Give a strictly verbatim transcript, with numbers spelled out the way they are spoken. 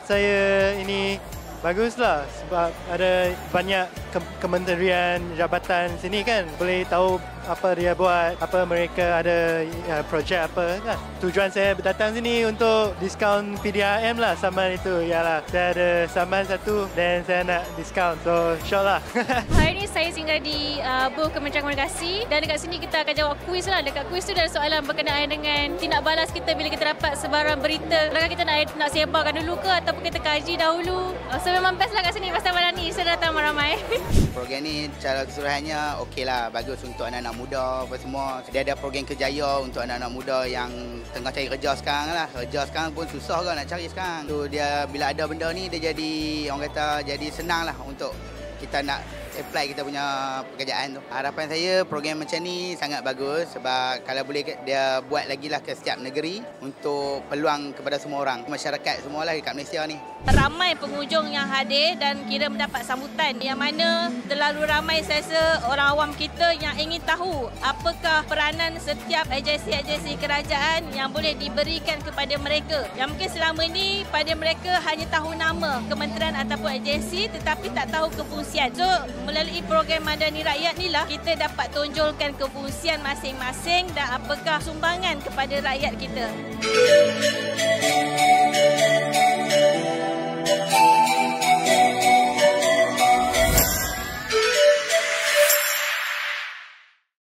pendapat saya ini baguslah sebab ada banyak ke- kementerian jabatan sini kan, boleh tahu apa dia buat, apa mereka ada uh, projek apa kan. Tujuan saya datang sini untuk diskaun P D R M lah, saman itu. Yalah, saya ada saman satu dan saya nak diskaun. So, insyaAllah. Hari ini saya singgah di uh, booth Kementerian Komunikasi dan dekat sini kita akan jawab kuis lah. Dekat kuis tu ada soalan berkenaan dengan tindak balas kita bila kita dapat sebarang berita. Adakah kita nak, nak sebarkan dulu ke ataupun kita kaji dahulu. Uh, so memang best lah kat sini pasal malam ni saya datang ramai. Program ni secara keseluruhannya okey lah, bagus untuk anak-anak muda apa semua. Dia ada program kerjaya untuk anak-anak muda yang tengah cari kerja sekarang lah. Kerja sekarang pun susah kan nak cari sekarang. So dia bila ada benda ni dia jadi, orang kata jadi senang lah untuk kita nak apply kita punya pekerjaan tu. Harapan saya program macam ni sangat bagus sebab kalau boleh dia buat lagi lah ke setiap negeri untuk peluang kepada semua orang, masyarakat semualah dekat Malaysia ni. Ramai pengunjung yang hadir dan kira mendapat sambutan yang mana terlalu ramai saya rasa orang awam kita yang ingin tahu apakah peranan setiap agensi-agensi kerajaan yang boleh diberikan kepada mereka. Yang mungkin selama ini pada mereka hanya tahu nama kementerian ataupun agensi tetapi tak tahu kefungsian. So melalui program Madani Rakyat ni lah kita dapat tonjolkan kefungsian masing-masing dan apakah sumbangan kepada rakyat kita.